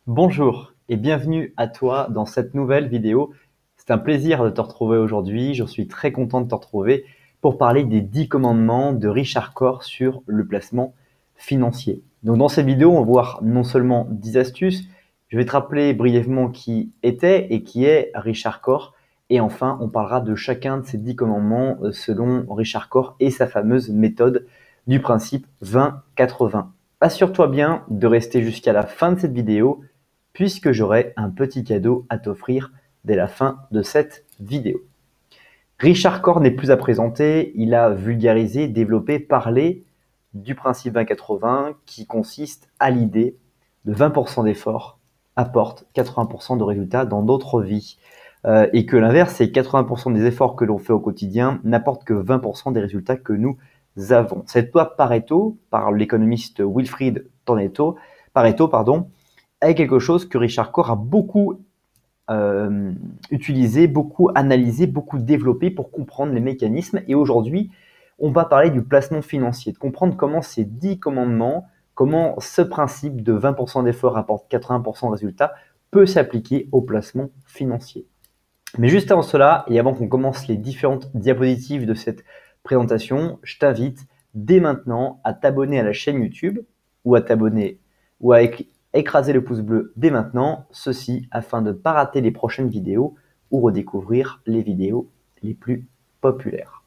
Bonjour et bienvenue à toi dans cette nouvelle vidéo. C'est un plaisir de te retrouver aujourd'hui. Je suis très content de te retrouver pour parler des 10 commandements de Richard Corr sur le placement financier. Donc dans cette vidéo, on va voir non seulement 10 astuces, je vais te rappeler brièvement qui était et qui est Richard Corr. Et enfin, on parlera de chacun de ces 10 commandements selon Richard Corr et sa fameuse méthode du principe 20-80. Assure-toi bien de rester jusqu'à la fin de cette vidéo puisque j'aurai un petit cadeau à t'offrir dès la fin de cette vidéo. Richard Corr n'est plus à présenter, il a vulgarisé, développé, parlé du principe 20-80 qui consiste à l'idée de 20% d'efforts apportent 80% de résultats dans notre vie. Et que l'inverse, c'est 80% des efforts que l'on fait au quotidien n'apportent que 20% des résultats que nous avons. Cette loi Pareto, par l'économiste Wilfried Pareto, est quelque chose que Richard Corr a beaucoup utilisé, beaucoup analysé, beaucoup développé pour comprendre les mécanismes. Et aujourd'hui, on va parler du placement financier, de comprendre comment ces 10 commandements, comment ce principe de 20% d'efforts apporte 80% de résultats peut s'appliquer au placement financier. Mais juste avant cela, et avant qu'on commence les différentes diapositives de cette présentation, je t'invite dès maintenant à t'abonner à la chaîne YouTube ou à t'abonner ou à écraser le pouce bleu dès maintenant, ceci afin de ne pas rater les prochaines vidéos ou redécouvrir les vidéos les plus populaires.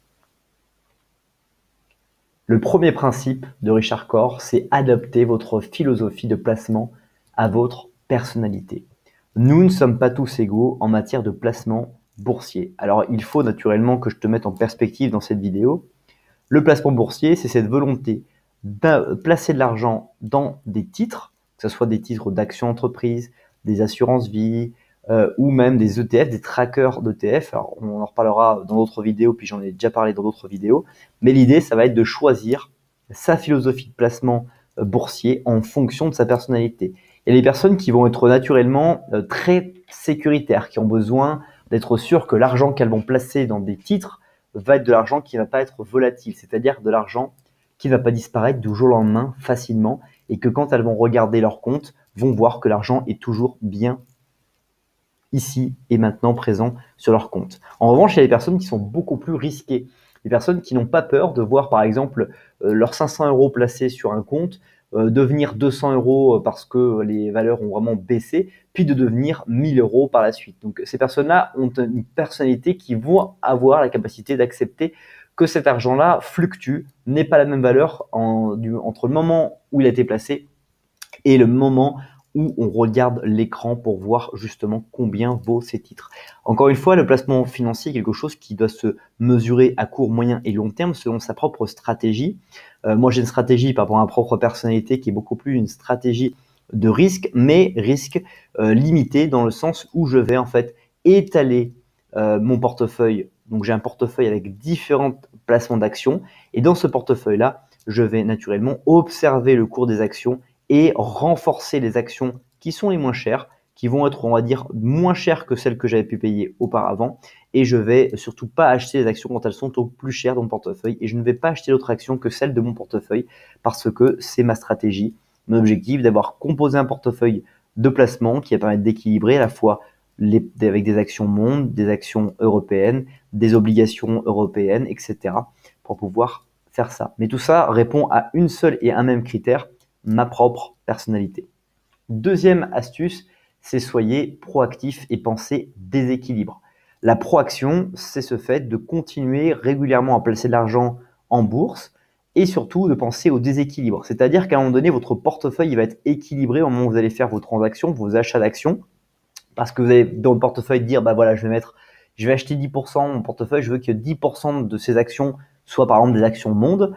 Le premier principe de Richard Corr, c'est adapter votre philosophie de placement à votre personnalité. Nous ne sommes pas tous égaux en matière de placement boursier. Alors, il faut naturellement que je te mette en perspective dans cette vidéo. Le placement boursier, c'est cette volonté de placer de l'argent dans des titres, que ce soit des titres d'actions entreprises, des assurances vie, ou même des ETF, des trackers d'ETF. Alors, on en reparlera dans d'autres vidéos, puis j'en ai déjà parlé dans d'autres vidéos. Mais l'idée, ça va être de choisir sa philosophie de placement boursier en fonction de sa personnalité. Il y a des personnes qui vont être naturellement très sécuritaires, qui ont besoin d'être sûres que l'argent qu'elles vont placer dans des titres va être de l'argent qui ne va pas être volatile, c'est-à-dire de l'argent qui ne va pas disparaître du jour au lendemain facilement et que quand elles vont regarder leur compte, vont voir que l'argent est toujours bien ici et maintenant présent sur leur compte. En revanche, il y a des personnes qui sont beaucoup plus risquées. Des personnes qui n'ont pas peur de voir par exemple leurs 500 € placés sur un compte devenir 200 € parce que les valeurs ont vraiment baissé, puis de devenir 1000 € par la suite. Donc ces personnes-là ont une personnalité qui vont avoir la capacité d'accepter que cet argent-là fluctue, n'ait pas la même valeur entre le moment où il a été placé et le moment où on regarde l'écran pour voir justement combien vaut ces titres. Encore une fois, le placement financier est quelque chose qui doit se mesurer à court, moyen et long terme selon sa propre stratégie. Moi, j'ai une stratégie par rapport à ma propre personnalité qui est beaucoup plus une stratégie de risque, mais risque limité dans le sens où je vais en fait étaler mon portefeuille. Donc, j'ai un portefeuille avec différents placements d'actions et dans ce portefeuille-là, je vais naturellement observer le cours des actions et renforcer les actions qui sont les moins chères, qui vont être, on va dire, moins chères que celles que j'avais pu payer auparavant. Et je vais surtout pas acheter les actions quand elles sont au plus cher dans mon portefeuille. Et je ne vais pas acheter d'autres actions que celles de mon portefeuille parce que c'est ma stratégie, mon objectif d'avoir composé un portefeuille de placement qui va permettre d'équilibrer à la fois avec des actions mondes, des actions européennes, des obligations européennes, etc. pour pouvoir faire ça. Mais tout ça répond à une seule et un même critère, ma propre personnalité. Deuxième astuce, c'est soyez proactif et pensez déséquilibre. La proaction, c'est ce fait de continuer régulièrement à placer de l'argent en bourse et surtout de penser au déséquilibre. C'est-à-dire qu'à un moment donné, votre portefeuille va être équilibré au moment où vous allez faire vos transactions, vos achats d'actions, parce que vous allez dans le portefeuille dire, bah voilà, je vais acheter 10% de mon portefeuille, je veux que 10% de ces actions soit par exemple des actions monde,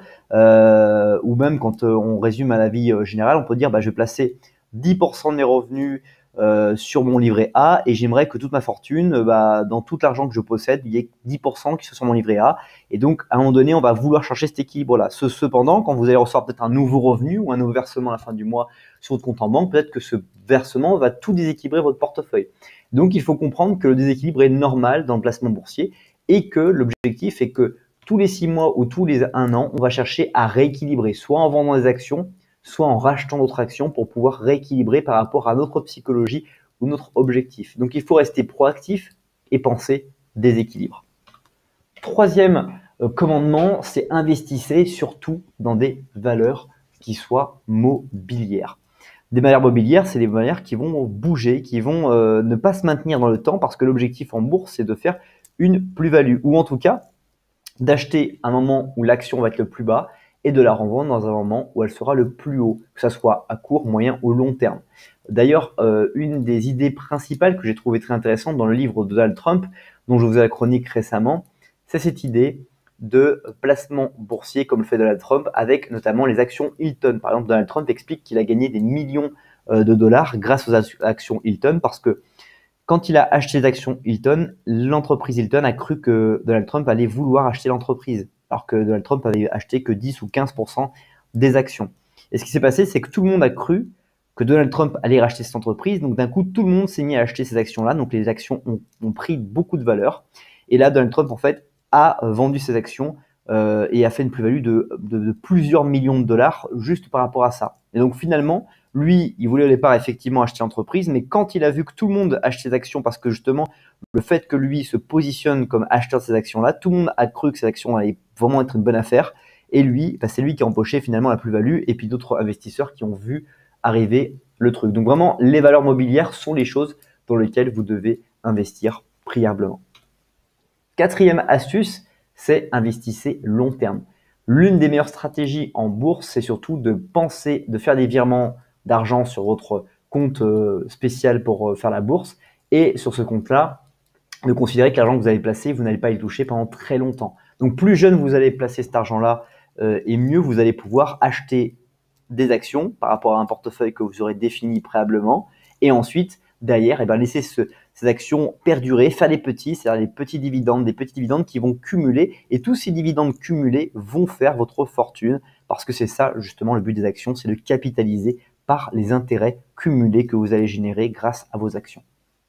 ou même quand on résume à la vie générale, on peut dire bah, je vais placer 10% de mes revenus sur mon livret A et j'aimerais que toute ma fortune, dans tout l'argent que je possède, il y ait 10% qui soit sur mon livret A. Et donc, à un moment donné, on va vouloir chercher cet équilibre-là. Cependant, quand vous allez recevoir peut-être un nouveau revenu ou un nouveau versement à la fin du mois sur votre compte en banque, peut-être que ce versement va tout déséquilibrer votre portefeuille. Donc, il faut comprendre que le déséquilibre est normal dans le placement boursier et que l'objectif est que tous les 6 mois ou tous les 1 an, on va chercher à rééquilibrer, soit en vendant des actions, soit en rachetant d'autres actions pour pouvoir rééquilibrer par rapport à notre psychologie ou notre objectif. Donc il faut rester proactif et penser déséquilibre. Troisième commandement, c'est investissez surtout dans des valeurs qui soient mobilières. Des valeurs mobilières, c'est des valeurs qui vont bouger, qui vont ne pas se maintenir dans le temps parce que l'objectif en bourse, c'est de faire une plus-value ou en tout cas d'acheter à un moment où l'action va être le plus bas et de la revendre dans un moment où elle sera le plus haut, que ce soit à court, moyen ou long terme. D'ailleurs, une des idées principales que j'ai trouvé très intéressante dans le livre de Donald Trump, dont je vous ai la chronique récemment, c'est cette idée de placement boursier comme le fait Donald Trump avec notamment les actions Hilton. Par exemple, Donald Trump explique qu'il a gagné des millions de dollars grâce aux actions Hilton parce que quand il a acheté les actions Hilton, l'entreprise Hilton a cru que Donald Trump allait vouloir acheter l'entreprise, alors que Donald Trump avait acheté que 10 ou 15% des actions. Et ce qui s'est passé, c'est que tout le monde a cru que Donald Trump allait racheter cette entreprise. Donc d'un coup, tout le monde s'est mis à acheter ces actions-là. Donc les actions ont pris beaucoup de valeur. Et là, Donald Trump, en fait, a vendu ses actions et a fait une plus-value de plusieurs millions de dollars juste par rapport à ça. Et donc finalement, lui, il voulait au départ effectivement acheter l'entreprise, mais quand il a vu que tout le monde achetait ses actions, parce que justement, le fait que lui se positionne comme acheteur de ces actions-là, tout le monde a cru que ces actions allaient vraiment être une bonne affaire. Et lui, c'est lui qui a empoché finalement la plus-value, et puis d'autres investisseurs qui ont vu arriver le truc. Donc vraiment, les valeurs mobilières sont les choses dans lesquelles vous devez investir préalablement. Quatrième astuce, c'est investissez long terme. L'une des meilleures stratégies en bourse, c'est surtout de penser, de faire des virements d'argent sur votre compte spécial pour faire la bourse. Et sur ce compte-là, de considérer que l'argent que vous avez placé, vous n'allez pas y toucher pendant très longtemps. Donc plus jeune vous allez placer cet argent-là, et mieux vous allez pouvoir acheter des actions par rapport à un portefeuille que vous aurez défini préalablement. Et ensuite, derrière, laisser ces actions perdurer, faire des petits, c'est-à-dire des petits dividendes qui vont cumuler. Et tous ces dividendes cumulés vont faire votre fortune parce que c'est ça justement le but des actions, c'est de capitaliser par les intérêts cumulés que vous allez générer grâce à vos actions.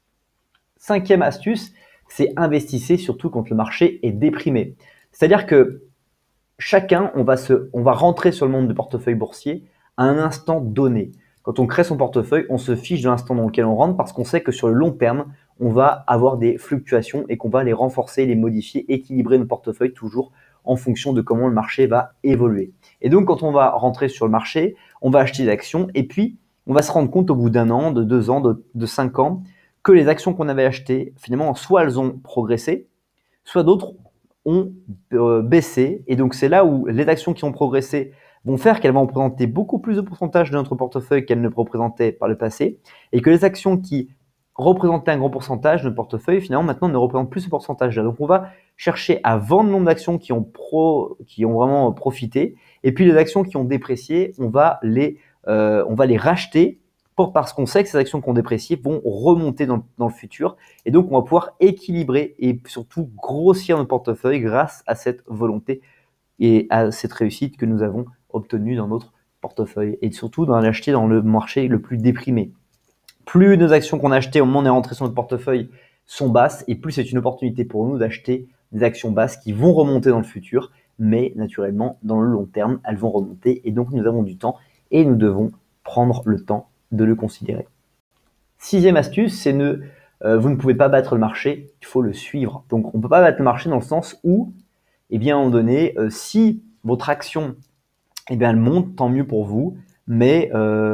Cinquième astuce, c'est investissez surtout quand le marché est déprimé. C'est-à-dire que chacun, on va rentrer sur le monde du portefeuille boursier à un instant donné. Quand on crée son portefeuille, on se fiche de l'instant dans lequel on rentre parce qu'on sait que sur le long terme, on va avoir des fluctuations et qu'on va les renforcer, les modifier, équilibrer nos portefeuilles toujours en fonction de comment le marché va évoluer. Et donc, quand on va rentrer sur le marché, on va acheter des actions et puis on va se rendre compte au bout d'un an, de 2 ans, de 5 ans, que les actions qu'on avait achetées, finalement, soit elles ont progressé, soit d'autres ont baissé. Et donc, c'est là où les actions qui ont progressé vont faire qu'elles vont représenter beaucoup plus de pourcentage de notre portefeuille qu'elles ne représentaient par le passé. Et que les actions qui représentaient un grand pourcentage de notre portefeuille, finalement, maintenant ne représentent plus ce pourcentage-là. Donc, on va chercher à vendre le nombre d'actions qui ont vraiment profité. Et puis, les actions qui ont déprécié, on va les racheter parce qu'on sait que ces actions qui ont déprécié vont remonter dans le futur. Et donc, on va pouvoir équilibrer et surtout grossir notre portefeuille grâce à cette volonté et à cette réussite que nous avons obtenue dans notre portefeuille. Et surtout, dans l'acheter dans le marché le plus déprimé. Plus nos actions qu'on a achetées au moment où on est rentré sur notre portefeuille sont basses, et plus c'est une opportunité pour nous d'acheter des actions basses qui vont remonter dans le futur. Mais naturellement, dans le long terme, elles vont remonter. Et donc, nous avons du temps et nous devons prendre le temps de le considérer. Sixième astuce, c'est vous ne pouvez pas battre le marché, il faut le suivre. Donc, on ne peut pas battre le marché dans le sens où, à un moment donné, si votre action, elle monte, tant mieux pour vous, mais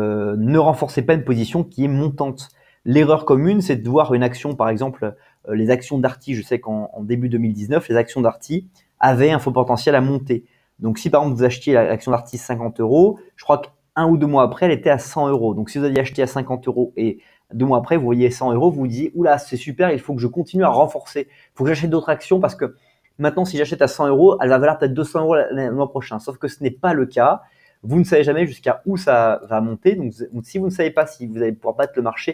ne renforcez pas une position qui est montante. L'erreur commune, c'est de voir une action, par exemple, les actions Darty. Je sais qu'en début 2019, les actions Darty avaient un fort potentiel à monter. Donc, si par exemple vous achetiez l'action Darty 50 €, je crois qu'un ou 2 mois après, elle était à 100 €. Donc, si vous aviez acheté à 50 € et 2 mois après, vous voyez 100 €, vous vous disiez, oula, c'est super, il faut que je continue à renforcer. Il faut que j'achète d'autres actions parce que maintenant, si j'achète à 100 €, elle va valoir peut-être 200 € le mois prochain. Sauf que ce n'est pas le cas. Vous ne savez jamais jusqu'à où ça va monter. Donc, si vous ne savez pas si vous allez pouvoir battre le marché,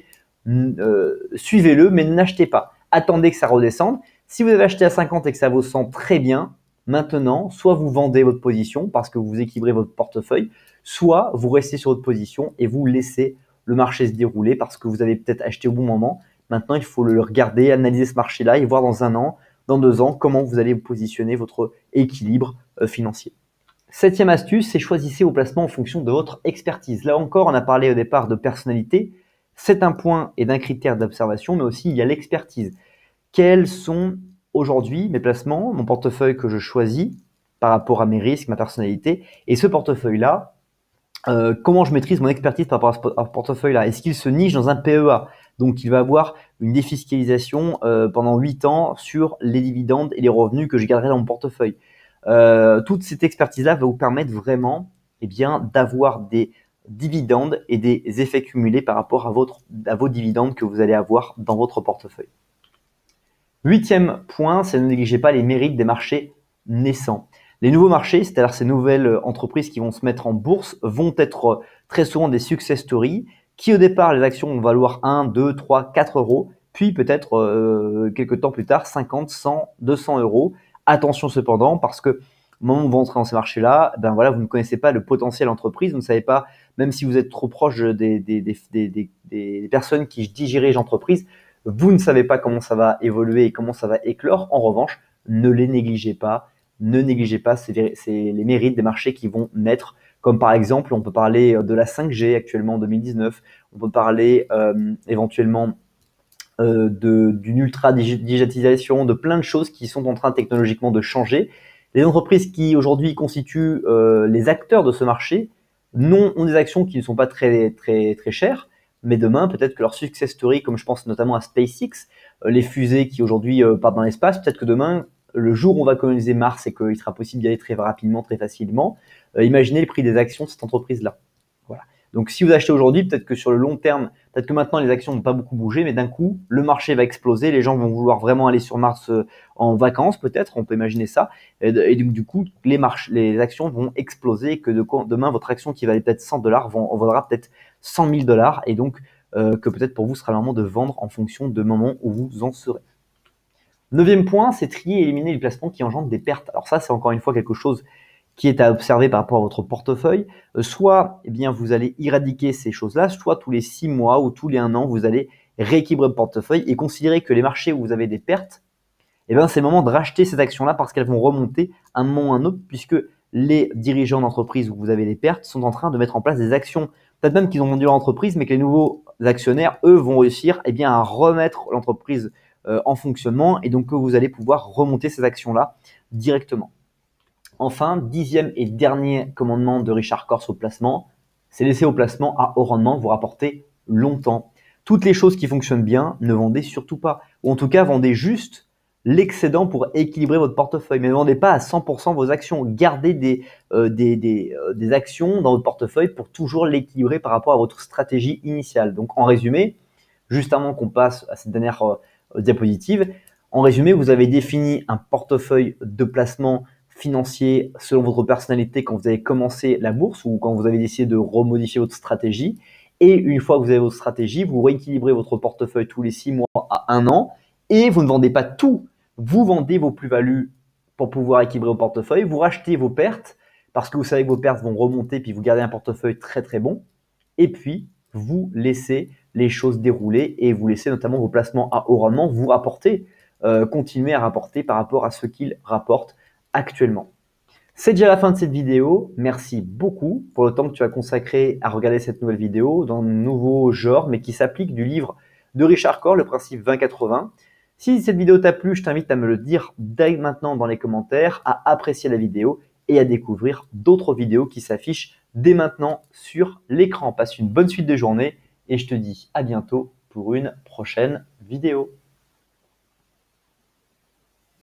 suivez-le, mais n'achetez pas. Attendez que ça redescende. Si vous avez acheté à 50 et que ça vous sent très bien, maintenant, soit vous vendez votre position parce que vous équilibrez votre portefeuille, soit vous restez sur votre position et vous laissez le marché se dérouler parce que vous avez peut-être acheté au bon moment. Maintenant, il faut le regarder, analyser ce marché-là et voir dans 1 an, dans 2 ans, comment vous allez positionner votre équilibre financier. Septième astuce, c'est choisissez vos placements en fonction de votre expertise. Là encore, on a parlé au départ de personnalité. C'est un point et d'un critère d'observation, mais aussi il y a l'expertise. Quels sont aujourd'hui mes placements, mon portefeuille que je choisis par rapport à mes risques, ma personnalité, et ce portefeuille-là, comment je maîtrise mon expertise par rapport à ce portefeuille-là? Est-ce qu'il se niche dans un PEA? Donc, il va avoir une défiscalisation pendant 8 ans sur les dividendes et les revenus que je garderai dans mon portefeuille. Toute cette expertise-là va vous permettre vraiment d'avoir des dividendes et des effets cumulés par rapport à vos dividendes que vous allez avoir dans votre portefeuille. Huitième point, c'est ne négligez pas les mérites des marchés naissants. Les nouveaux marchés, c'est-à-dire ces nouvelles entreprises qui vont se mettre en bourse, vont être très souvent des success stories qui au départ, les actions vont valoir 1, 2, 3, 4 euros, puis peut-être quelques temps plus tard 50, 100, 200 euros. Attention cependant, parce que au moment où vous entrez dans ces marchés-là, ben voilà, vous ne connaissez pas le potentiel entreprise, vous ne savez pas, même si vous êtes trop proche des personnes qui dirigent l'entreprise, vous ne savez pas comment ça va évoluer et comment ça va éclore. En revanche, ne les négligez pas. Ne négligez pas les mérites des marchés qui vont naître. Comme par exemple, on peut parler de la 5G actuellement en 2019. On peut parler éventuellement d'une ultra-digitalisation, de plein de choses qui sont en train technologiquement de changer. Les entreprises qui aujourd'hui constituent les acteurs de ce marché ont des actions qui ne sont pas très chères, mais demain, peut-être que leur success story, comme je pense notamment à SpaceX, les fusées qui aujourd'hui partent dans l'espace, peut-être que demain, le jour où on va coloniser Mars et qu'il sera possible d'y aller très rapidement, très facilement, imaginez le prix des actions de cette entreprise-là. Voilà. Donc, si vous achetez aujourd'hui, peut-être que sur le long terme, peut-être que maintenant les actions n'ont pas beaucoup bougé, mais d'un coup, le marché va exploser, les gens vont vouloir vraiment aller sur Mars en vacances, peut-être, on peut imaginer ça, et donc du coup, les actions vont exploser, et que demain, votre action qui valait peut-être 100 $, vaudra peut-être 100 000 $, et donc que peut-être pour vous, ce sera le moment de vendre en fonction du moment où vous en serez. Neuvième point, c'est trier et éliminer les placements qui engendrent des pertes. Alors ça, c'est encore une fois quelque chose qui est à observer par rapport à votre portefeuille. Soit vous allez éradiquer ces choses-là, soit tous les 6 mois ou tous les 1 an, vous allez rééquilibrer le portefeuille et considérer que les marchés où vous avez des pertes, c'est le moment de racheter ces actions-là parce qu'elles vont remonter à un moment ou à un autre, puisque les dirigeants d'entreprise où vous avez des pertes sont en train de mettre en place des actions, peut-être même qu'ils ont vendu leur entreprise, mais que les nouveaux actionnaires, eux, vont réussir à remettre l'entreprise en fonctionnement, et donc que vous allez pouvoir remonter ces actions-là directement. Enfin, 10e et dernier commandement de Richard Corse au placement, c'est laisser au placement à haut rendement vous rapporter longtemps. Toutes les choses qui fonctionnent bien, ne vendez surtout pas. Ou en tout cas, vendez juste l'excédent pour équilibrer votre portefeuille. Mais ne vendez pas à 100% vos actions. Gardez des actions dans votre portefeuille pour toujours l'équilibrer par rapport à votre stratégie initiale. Donc en résumé, juste avant qu'on passe à cette dernière diapositive, en résumé, vous avez défini un portefeuille de placement financier selon votre personnalité quand vous avez commencé la bourse ou quand vous avez décidé de remodifier votre stratégie. Et une fois que vous avez votre stratégie, vous rééquilibrez votre portefeuille tous les 6 mois à 1 an et vous ne vendez pas tout. Vous vendez vos plus-values pour pouvoir équilibrer vos portefeuilles. Vous rachetez vos pertes parce que vous savez que vos pertes vont remonter puis vous gardez un portefeuille très très bon. Et puis, vous laissez les choses dérouler et vous laissez notamment vos placements à haut rendement vous rapporter, continuer à rapporter par rapport à ce qu'ils rapportent actuellement. C'est déjà la fin de cette vidéo. Merci beaucoup pour le temps que tu as consacré à regarder cette nouvelle vidéo dans un nouveau genre, mais qui s'applique du livre de Richard Corse, le principe 20-80. Si cette vidéo t'a plu, je t'invite à me le dire dès maintenant dans les commentaires, à apprécier la vidéo et à découvrir d'autres vidéos qui s'affichent dès maintenant sur l'écran. Passe une bonne suite de journée et je te dis à bientôt pour une prochaine vidéo.